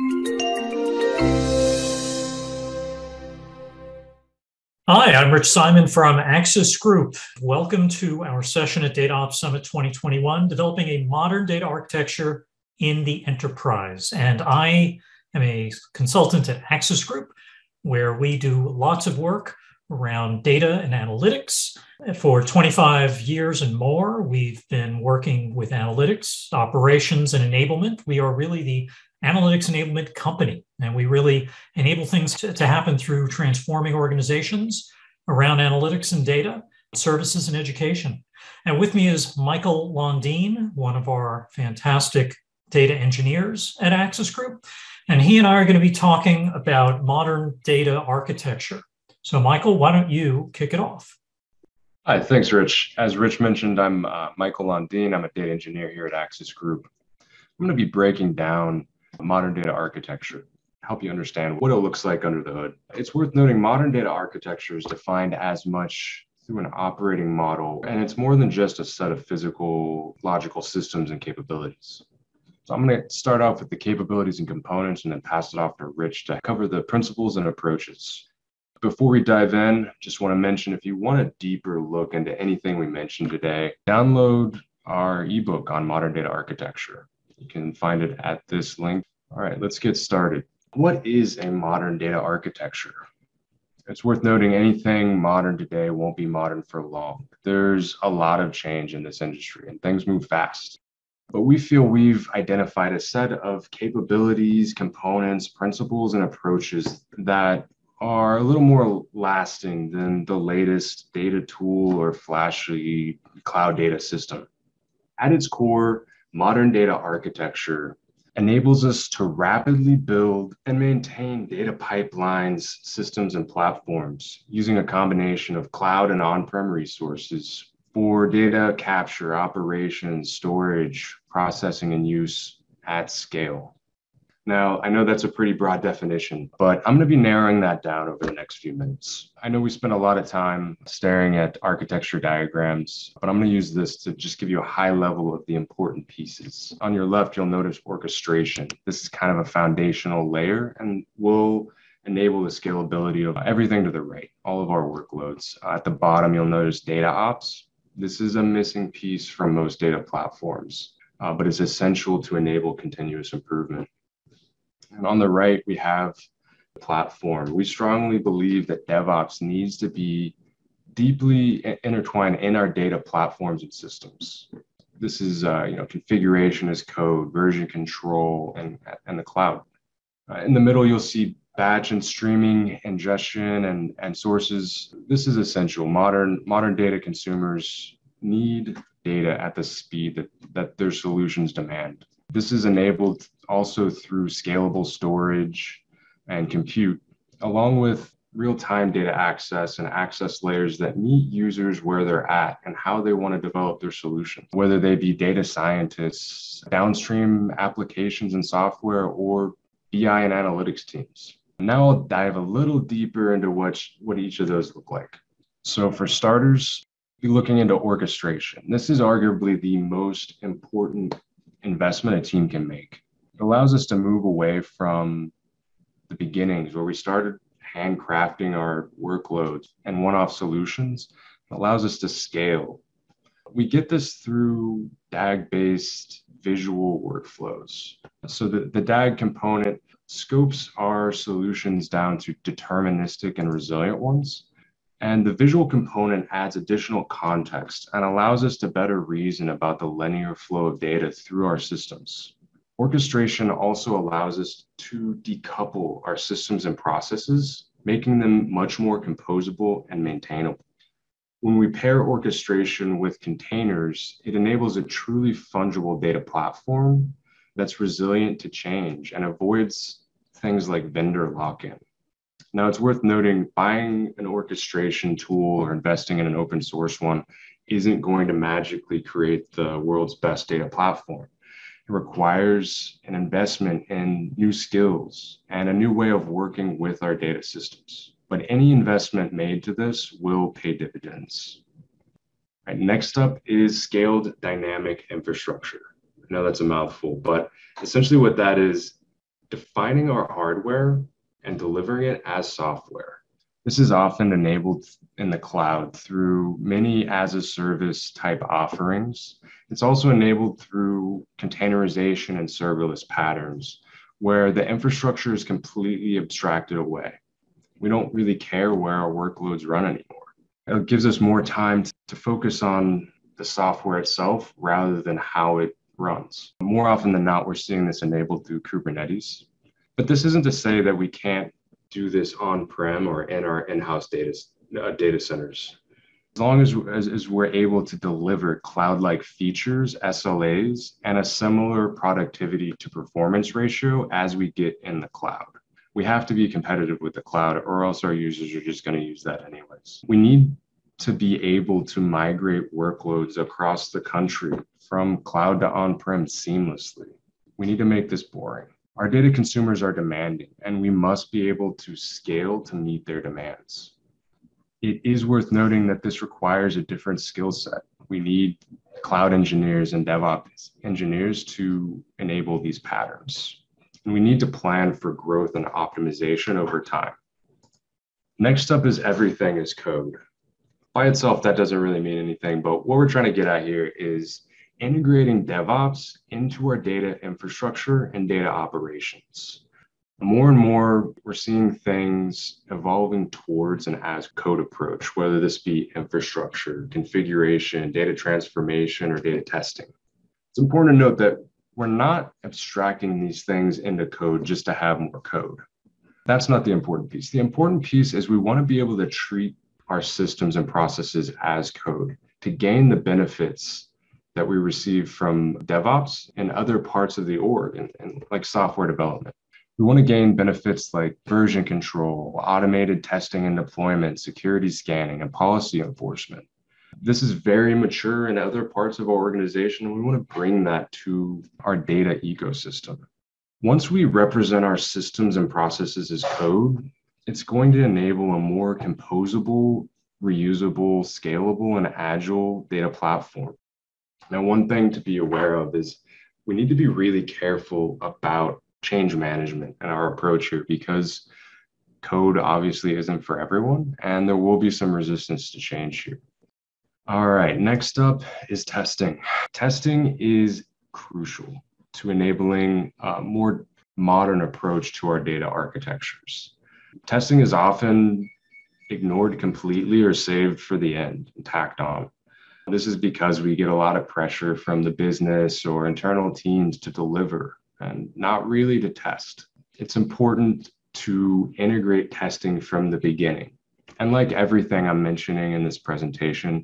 Hi, I'm Rich Simon from Axis Group. Welcome to our session at DataOps Summit 2021, Developing a Modern Data Architecture in the Enterprise. And I am a consultant at Axis Group, where we do lots of work around data and analytics. For 25 years and more, we've been working with analytics, operations, and enablement. We are really the analytics enablement company, and we really enable things to happen through transforming organizations around analytics and data, services, and education. And with me is Michael Londin, one of our fantastic data engineers at Axis Group. And he and I are going to be talking about modern data architecture. So Michael, why don't you kick it off? Hi, thanks, Rich. As Rich mentioned, I'm Michael Londin. I'm a data engineer here at Axis Group. I'm going to be breaking down modern data architecture, help you understand what it looks like under the hood. It's worth noting modern data architecture is defined as much through an operating model, and it's more than just a set of physical, logical systems and capabilities. So I'm going to start off with the capabilities and components and then pass it off to Rich to cover the principles and approaches. Before we dive in, just want to mention if you want a deeper look into anything we mentioned today, download our ebook on modern data architecture. You can find it at this link. All right, let's get started. What is a modern data architecture? It's worth noting anything modern today won't be modern for long. There's a lot of change in this industry and things move fast. But we feel we've identified a set of capabilities, components, principles, and approaches that are a little more lasting than the latest data tool or flashy cloud data system. At its core, modern data architecture enables us to rapidly build and maintain data pipelines, systems, and platforms using a combination of cloud and on-prem resources for data capture, operations, storage, processing, and use at scale. Now, I know that's a pretty broad definition, but I'm going to be narrowing that down over the next few minutes. I know we spent a lot of time staring at architecture diagrams, but I'm going to use this to just give you a high level of the important pieces. On your left, you'll notice orchestration. This is kind of a foundational layer and will enable the scalability of everything to the right, all of our workloads. At the bottom, you'll notice data ops. This is a missing piece from most data platforms, but it's essential to enable continuous improvement. And on the right, we have the platform. We strongly believe that DevOps needs to be deeply intertwined in our data platforms and systems. This is, configuration as code, version control, and the cloud. In the middle, you'll see batch and streaming, ingestion, and sources. This is essential. Modern data consumers need data at the speed that their solutions demand. This is enabled also through scalable storage and compute, along with real-time data access and access layers that meet users where they're at and how they want to develop their solution, whether they be data scientists, downstream applications and software, or BI and analytics teams. Now I'll dive a little deeper into what each of those look like. So for starters, be looking into orchestration. This is arguably the most important investment a team can make. It allows us to move away from the beginnings where we started handcrafting our workloads and one-off solutions. It allows us to scale. We get this through DAG-based visual workflows. So the DAG component scopes our solutions down to deterministic and resilient ones. And the visual component adds additional context and allows us to better reason about the linear flow of data through our systems. Orchestration also allows us to decouple our systems and processes, making them much more composable and maintainable. When we pair orchestration with containers, it enables a truly fungible data platform that's resilient to change and avoids things like vendor lock-in. Now, it's worth noting buying an orchestration tool or investing in an open source one isn't going to magically create the world's best data platform. It requires an investment in new skills and a new way of working with our data systems. But any investment made to this will pay dividends. Right, next up is scaled dynamic infrastructure. I know that's a mouthful, but essentially what that is defining our hardware and delivering it as software. This is often enabled in the cloud through many as-a-service type offerings. It's also enabled through containerization and serverless patterns, where the infrastructure is completely abstracted away. We don't really care where our workloads run anymore. It gives us more time to focus on the software itself rather than how it runs. More often than not, we're seeing this enabled through Kubernetes. But this isn't to say that we can't do this on-prem or in our in-house data centers. As long as we're able to deliver cloud-like features, SLAs, and a similar productivity to performance ratio as we get in the cloud. We have to be competitive with the cloud, or else our users are just going to use that anyways. We need to be able to migrate workloads across the country from cloud to on-prem seamlessly. We need to make this boring. Our data consumers are demanding, and we must be able to scale to meet their demands. It is worth noting that this requires a different skill set. We need cloud engineers and DevOps engineers to enable these patterns. And we need to plan for growth and optimization over time. Next up is everything is code. By itself, that doesn't really mean anything, but what we're trying to get at here is integrating DevOps into our data infrastructure and data operations. More and more, we're seeing things evolving towards an as-code approach, whether this be infrastructure, configuration, data transformation, or data testing. It's important to note that we're not abstracting these things into code just to have more code. That's not the important piece. The important piece is we want to be able to treat our systems and processes as code to gain the benefits that we receive from DevOps and other parts of the org and like software development. We want to gain benefits like version control, automated testing and deployment, security scanning, and policy enforcement. This is very mature in other parts of our organization, and we want to bring that to our data ecosystem. Once we represent our systems and processes as code, it's going to enable a more composable, reusable, scalable, and agile data platform. Now, one thing to be aware of is we need to be really careful about change management and our approach here, because code obviously isn't for everyone, and there will be some resistance to change here. All right, next up is testing. Testing is crucial to enabling a more modern approach to our data architectures. Testing is often ignored completely or saved for the end and tacked on. This is because we get a lot of pressure from the business or internal teams to deliver and not really to test. It's important to integrate testing from the beginning. And like everything I'm mentioning in this presentation,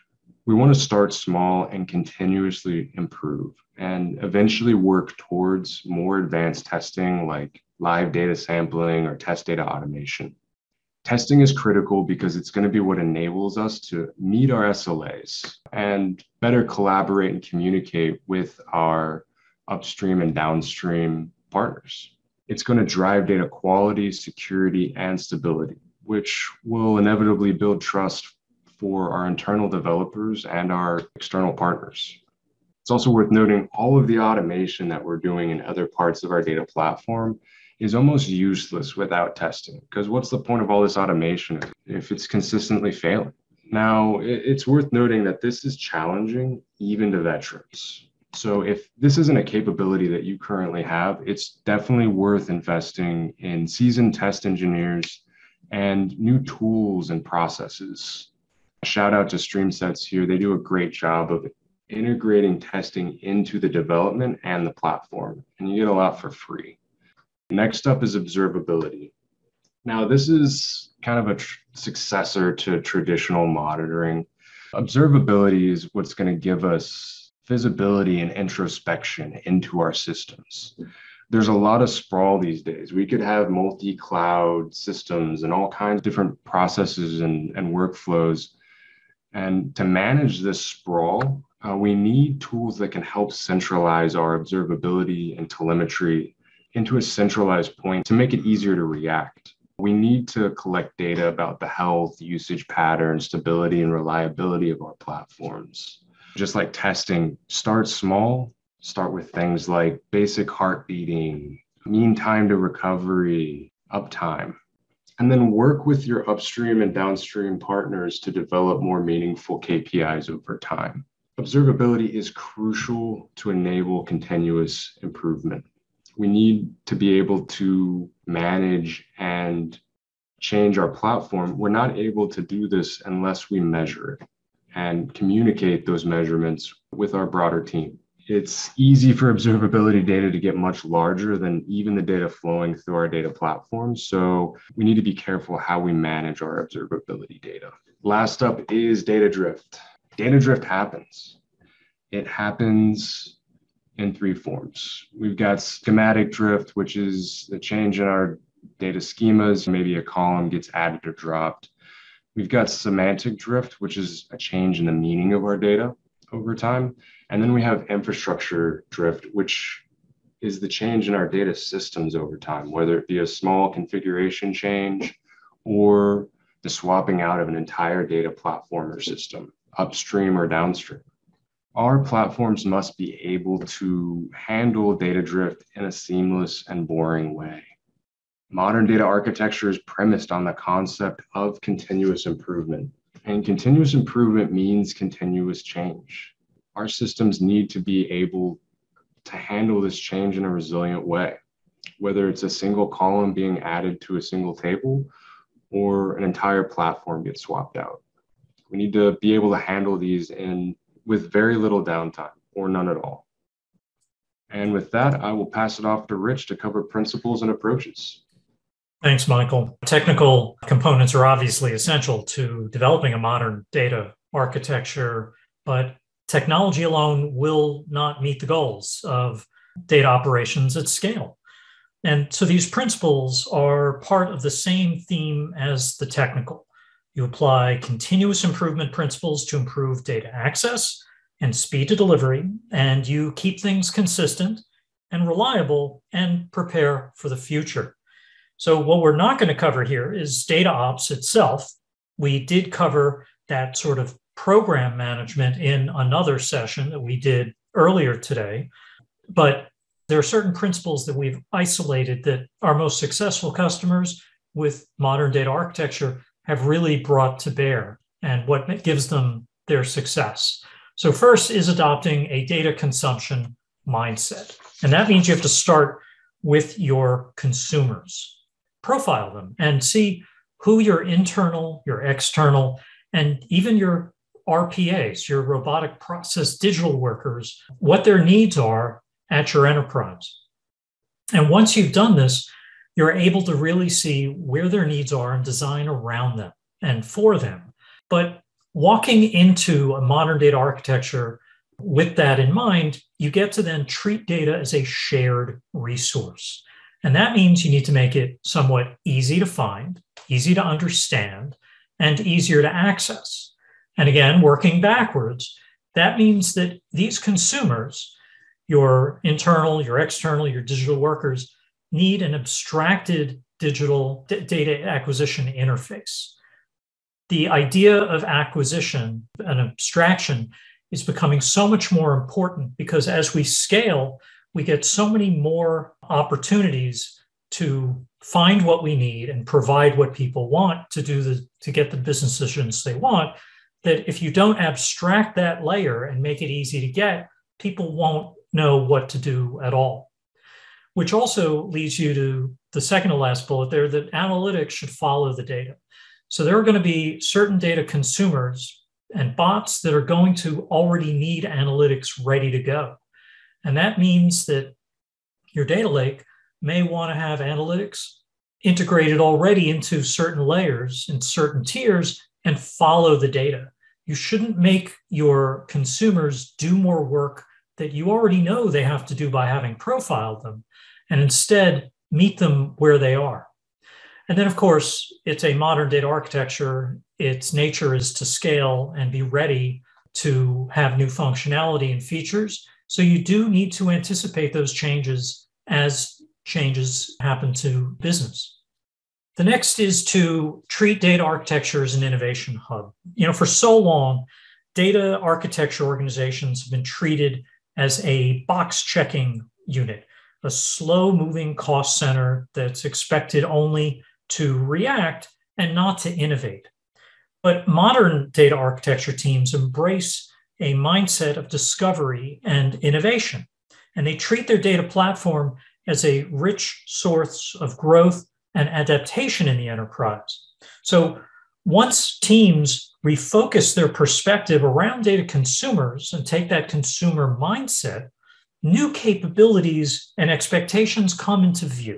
we want to start small and continuously improve and eventually work towards more advanced testing like live data sampling or test data automation. Testing is critical because it's going to be what enables us to meet our SLAs and better collaborate and communicate with our upstream and downstream partners. It's going to drive data quality, security, and stability, which will inevitably build trust for our internal developers and our external partners. It's also worth noting all of the automation that we're doing in other parts of our data platform is almost useless without testing, because what's the point of all this automation if it's consistently failing? Now, it's worth noting that this is challenging even to veterans. So if this isn't a capability that you currently have, it's definitely worth investing in seasoned test engineers and new tools and processes. Shout out to StreamSets here. They do a great job of integrating testing into the development and the platform, and you get a lot for free. Next up is observability. Now, this is kind of a successor to traditional monitoring. Observability is what's going to give us visibility and introspection into our systems. There's a lot of sprawl these days. We could have multi-cloud systems and all kinds of different processes and workflows. And to manage this sprawl, we need tools that can help centralize our observability and telemetry into a centralized point to make it easier to react. We need to collect data about the health, usage patterns, stability, and reliability of our platforms. Just like testing, start small, start with things like basic heart beating, mean time to recovery, uptime, and then work with your upstream and downstream partners to develop more meaningful KPIs over time. Observability is crucial to enable continuous improvement. We need to be able to manage and change our platform. We're not able to do this unless we measure it and communicate those measurements with our broader team. It's easy for observability data to get much larger than even the data flowing through our data platform. So we need to be careful how we manage our observability data. Last up is data drift. Data drift happens. It happens in three forms. We've got schematic drift, which is the change in our data schemas. Maybe a column gets added or dropped. We've got semantic drift, which is a change in the meaning of our data over time. And then we have infrastructure drift, which is the change in our data systems over time, whether it be a small configuration change or the swapping out of an entire data platform or system, upstream or downstream. Our platforms must be able to handle data drift in a seamless and boring way. Modern data architecture is premised on the concept of continuous improvement, and continuous improvement means continuous change. Our systems need to be able to handle this change in a resilient way, whether it's a single column being added to a single table or an entire platform gets swapped out. We need to be able to handle these with very little downtime or none at all. And with that, I will pass it off to Rich to cover principles and approaches. Thanks, Michael. Technical components are obviously essential to developing a modern data architecture, but technology alone will not meet the goals of data operations at scale. And so these principles are part of the same theme as the technical. You apply continuous improvement principles to improve data access and speed to delivery, and you keep things consistent and reliable and prepare for the future. So what we're not going to cover here is data ops itself. We did cover that sort of program management in another session that we did earlier today, but there are certain principles that we've isolated that our most successful customers with modern data architecture have really brought to bear and what gives them their success. So first is adopting a data consumption mindset. And that means you have to start with your consumers. Profile them and see who your internal, your external, and even your RPAs, your robotic process digital workers, what their needs are at your enterprise. And once you've done this, you're able to really see where their needs are and design around them and for them. But walking into a modern data architecture with that in mind, you get to then treat data as a shared resource. And that means you need to make it somewhat easy to find, easy to understand, and easier to access. And again, working backwards, that means that these consumers, your internal, your external, your digital workers, need an abstracted digital data acquisition interface. The idea of acquisition and abstraction is becoming so much more important because as we scale, we get so many more opportunities to find what we need and provide what people want to get the business decisions they want, that if you don't abstract that layer and make it easy to get, people won't know what to do at all. Which also leads you to the second to last bullet there, that analytics should follow the data. So there are going to be certain data consumers and bots that are going to already need analytics ready to go. And that means that your data lake may want to have analytics integrated already into certain layers and certain tiers and follow the data. You shouldn't make your consumers do more work that you already know they have to do by having profiled them, and instead meet them where they are. And then, of course, it's a modern data architecture. Its nature is to scale and be ready to have new functionality and features. So you do need to anticipate those changes as changes happen to business. The next is to treat data architecture as an innovation hub. For so long, data architecture organizations have been treated as a box checking unit a slow-moving cost center that's expected only to react and not to innovate. But modern data architecture teams embrace a mindset of discovery and innovation, and they treat their data platform as a rich source of growth and adaptation in the enterprise. So once teams refocus their perspective around data consumers and take that consumer mindset, new capabilities and expectations come into view.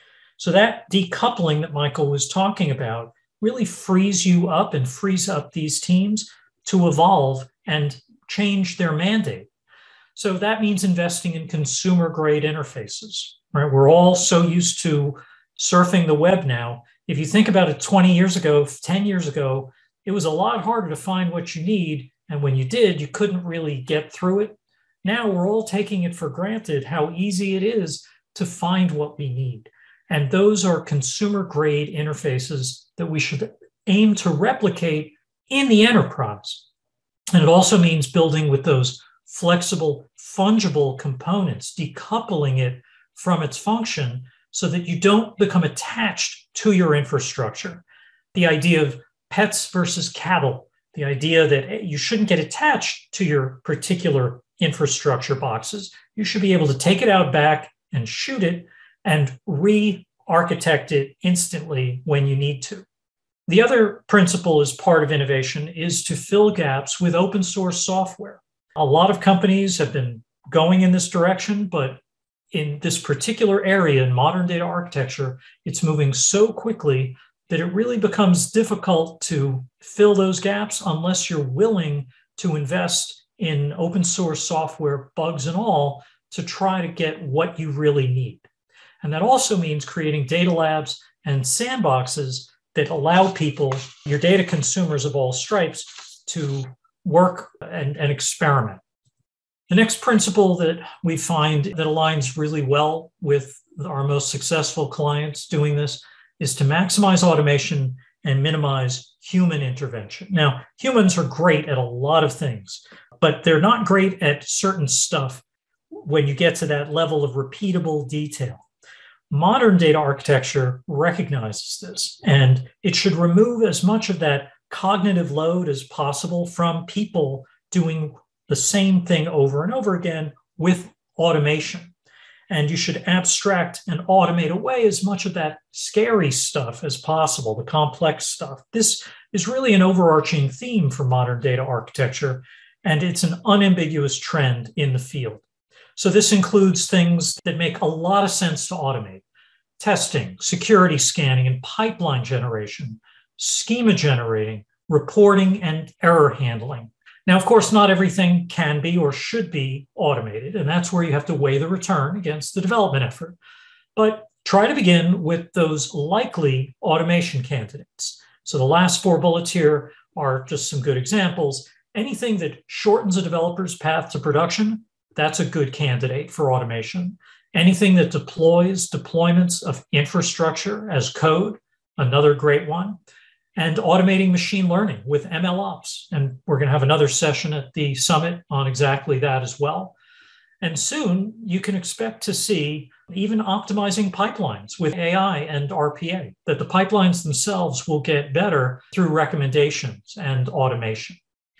So that decoupling that Michael was talking about really frees you up and frees up these teams to evolve and change their mandate. So that means investing in consumer-grade interfaces, right? We're all so used to surfing the web now. If you think about it 20 years ago, 10 years ago, it was a lot harder to find what you need. And when you did, you couldn't really get through it. Now we're all taking it for granted how easy it is to find what we need. And those are consumer-grade interfaces that we should aim to replicate in the enterprise. And it also means building with those flexible, fungible components, decoupling it from its function so that you don't become attached to your infrastructure. The idea of pets versus cattle, the idea that you shouldn't get attached to your particular infrastructure boxes. You should be able to take it out back and shoot it and re-architect it instantly when you need to. The other principle as part of innovation is to fill gaps with open source software. A lot of companies have been going in this direction, but in this particular area in modern data architecture, it's moving so quickly that it really becomes difficult to fill those gaps unless you're willing to invest in open source software, bugs and all, to try to get what you really need. And that also means creating data labs and sandboxes that allow people, your data consumers of all stripes, to work and experiment. The next principle that we find that aligns really well with our most successful clients doing this is to maximize automation and minimize human intervention. Now, humans are great at a lot of things, but they're not great at certain stuff when you get to that level of repeatable detail. Modern data architecture recognizes this, and it should remove as much of that cognitive load as possible from people doing the same thing over and over again with automation. And you should abstract and automate away as much of that scary stuff as possible, the complex stuff. This is really an overarching theme for modern data architecture, and it's an unambiguous trend in the field. So this includes things that make a lot of sense to automate: testing, security scanning, and pipeline generation, schema generating, reporting, and error handling. Now, of course, not everything can be or should be automated, and that's where you have to weigh the return against the development effort. But try to begin with those likely automation candidates. So the last 4 bullets here are just some good examples. Anything that shortens a developer's path to production, that's a good candidate for automation. Anything that deploys deployments of infrastructure as code, another great one. And automating machine learning with MLOps. And we're going to have another session at the summit on exactly that as well. And soon you can expect to see even optimizing pipelines with AI and RPA, that the pipelines themselves will get better through recommendations and automation.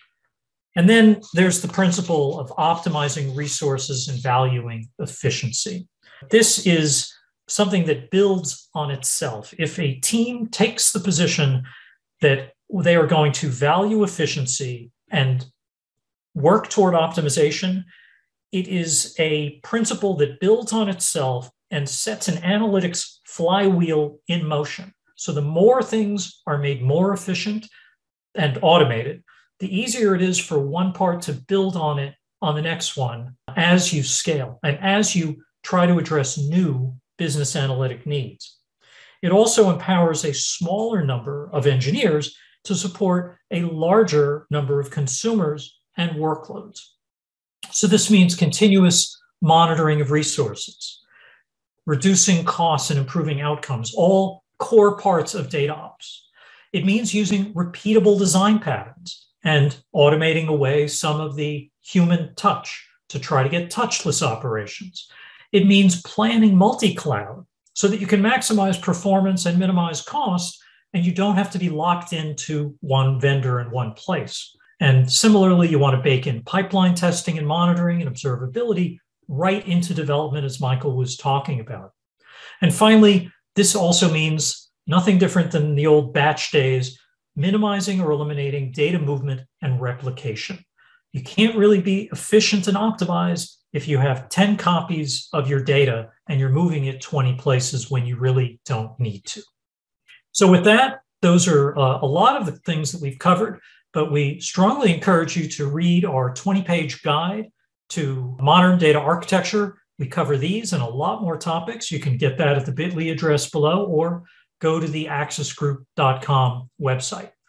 And then there's the principle of optimizing resources and valuing efficiency. This is something that builds on itself. If a team takes the position that they are going to value efficiency and work toward optimization, it is a principle that builds on itself and sets an analytics flywheel in motion. So the more things are made more efficient and automated, the easier it is for one part to build on it on the next one as you scale and as you try to address new business analytic needs. It also empowers a smaller number of engineers to support a larger number of consumers and workloads. So this means continuous monitoring of resources, reducing costs and improving outcomes, all core parts of data ops. It means using repeatable design patterns and automating away some of the human touch to try to get touchless operations. It means planning multi-cloud so that you can maximize performance and minimize cost, and you don't have to be locked into one vendor in one place. And similarly, you want to bake in pipeline testing and monitoring and observability right into development, as Michael was talking about. And finally, this also means nothing different than the old batch days, minimizing or eliminating data movement and replication. You can't really be efficient and optimized if you have 10 copies of your data and you're moving it 20 places when you really don't need to. So with that, those are a lot of the things that we've covered, but we strongly encourage you to read our 20-page guide to modern data architecture. We cover these and a lot more topics. You can get that at the bit.ly address below or go to the axisgroup.com website.